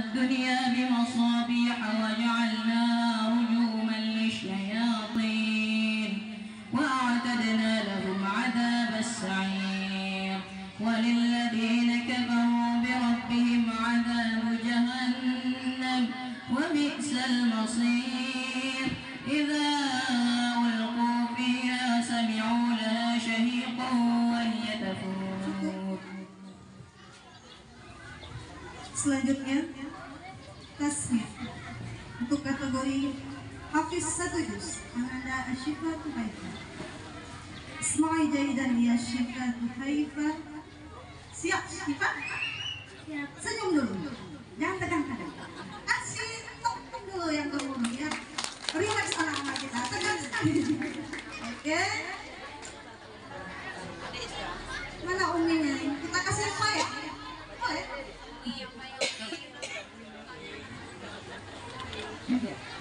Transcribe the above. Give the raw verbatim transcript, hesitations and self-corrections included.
الدنيا بمصابيح وجعلناها رجوما للشياطين وأعتدنا لهم عذاب السعير وللذين كفروا بربهم عذاب جهنم وبئس المصير إذا ألقوا فيها سمعوا لها شهيقا وهي تفور. Selanjutnya tasnif untuk kategori Hafiz satu juz Anda Asyifa Tuhaifa. Isma'i jaidan ya Syifa Tuhaifa. Siap Syifa? Siap. Senyum dulu, jangan tegang-tegang. Kasih tok dulu yang kamu ya. Relax anak-anak kita, tegang sekali. Oke. Mana uminya? Kita kasih apa ya? Boleh? Iya,